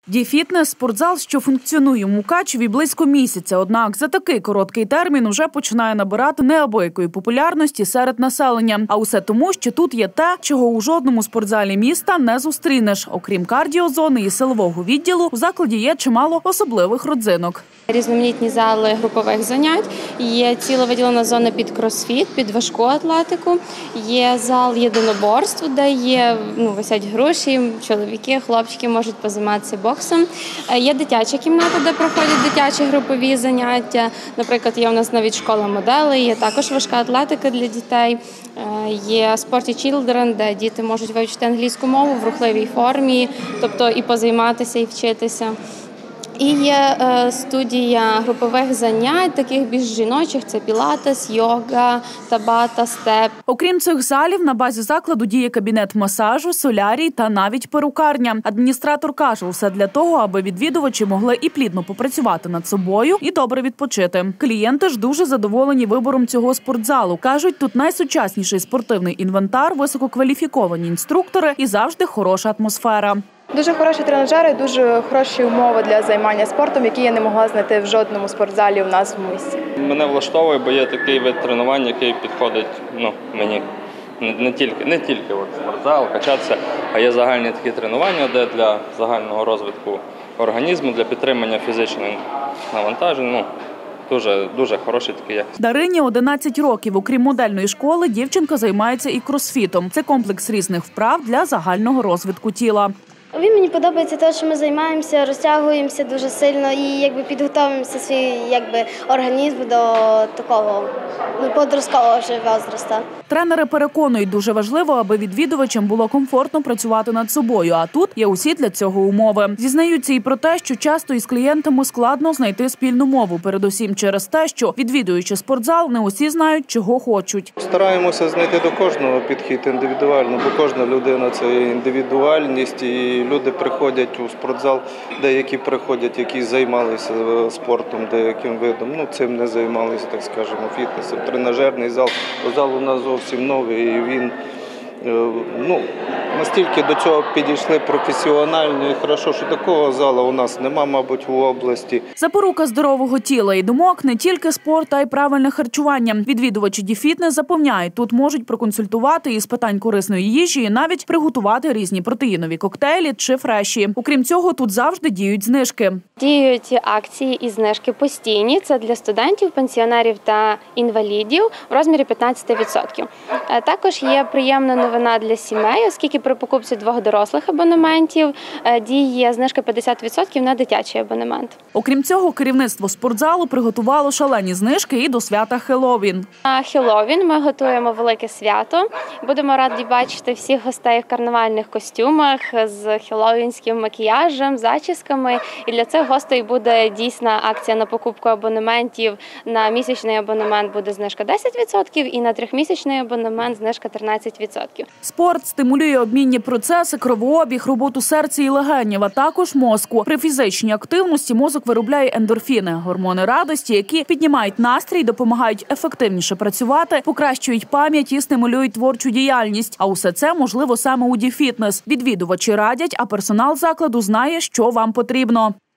Ді-фітнес – спортзал, що функціонує у Мукачеві близько місяця. Однак за такий короткий термін уже починає набирати неабиякої популярності серед населення. А усе тому, що тут є те, чого у жодному спортзалі міста не зустрінеш. Окрім кардіозони і силового відділу, у закладі є чимало особливих родзинок. Різноманітні зали групових занять, є ціла виділена зона під кросфіт, під важку атлетику, є зал єдиноборств, де висять груші, чоловіки, хлопчики можуть позайматися боксом. Є дитяча кімната, де проходять дитячі групові заняття. Наприклад, є у нас навіть школа моделей, є також важка атлетика для дітей. Є Sporty Children, де діти можуть вивчити англійську мову в рухливій формі, тобто і позайматися, і вчитися. І є студія групових занять, таких більш жіночих – це пілатес, йога, табата, степ. Окрім цих залів, на базі закладу діє кабінет масажу, солярій та навіть перукарня. Адміністратор каже, усе для того, аби відвідувачі могли і плідно попрацювати над собою, і добре відпочити. Клієнти ж дуже задоволені вибором цього спортзалу. Кажуть, тут найсучасніший спортивний інвентар, висококваліфіковані інструктори і завжди хороша атмосфера. Дуже хороші тренажери, дуже хороші умови для займання спортом, які я не могла знайти в жодному спортзалі у нас в місті. Мене влаштовує, бо є такий вид тренувань, який підходить мені. Не тільки спортзал, качатися, а є загальні такі тренування, де для загального розвитку організму, для підтримання фізичних навантажень. Дуже хороший такий є. Дарині 11 років. Окрім модельної школи, дівчинка займається і кросфітом. Це комплекс різних вправ для загального розвитку тіла. Мені подобається те, що ми займаємося, розтягуємося дуже сильно і підготовуємося свій організм до такого подросткового возрасту. Тренери переконують, дуже важливо, аби відвідувачам було комфортно працювати над собою, а тут є усі для цього умови. Зізнаються і про те, що часто із клієнтами складно знайти спільну мову, передусім через те, що, відвідуючи спортзал, не усі знають, чого хочуть. Стараємося знайти до кожного підхід індивідуально, бо кожна людина – це індивідуальність, і люди приходять у спортзал, деякі приходять, які займалися спортом, деяким видом, цим не займалися, так скажемо, фітнесом. Тренажерний зал у нас зовсім новий, і він, настільки до цього підійшли професіонально і хорошо, що такого залу у нас нема, мабуть, в області. Запорука здорового тіла і думок – не тільки спорт, а й правильне харчування. Відвідувачі Ді-фітнес запевняють, тут можуть проконсультувати із питань корисної їжі і навіть приготувати різні протеїнові коктейлі чи фреші. Окрім цього, тут завжди діють знижки. Діють акції і знижки постійні. Це для студентів, пенсіонерів та інвалідів в розмірі 15%. Також є приємна новина для сімей, оскільки при покупці 2 дорослих абонементів діє знижка 50% на дитячий абонемент. Окрім цього, керівництво спортзалу приготувало шалені знижки і до свята Хеллоуін. На Хеллоуін ми готуємо велике свято. Будемо раді бачити всіх гостей в карнавальних костюмах з хеллоуінським макіяжем, зачісками. І для цих гостей буде дійсна акція на покупку абонементів. На місячний абонемент буде знижка 10% і на 3-місячний абонемент знижка 13%. Спорт стимулює обмінні процеси, кровообіг, роботу серця і легенів, а також мозку. При фізичній активності мозок виробляє ендорфіни – гормони радості, які піднімають настрій, допомагають ефективніше працювати, покращують пам'ять і стимулюють творчу діяльність. А усе це можливо саме у Ді-фітнес. Відвідувачі радять, а персонал закладу знає, що вам потрібно.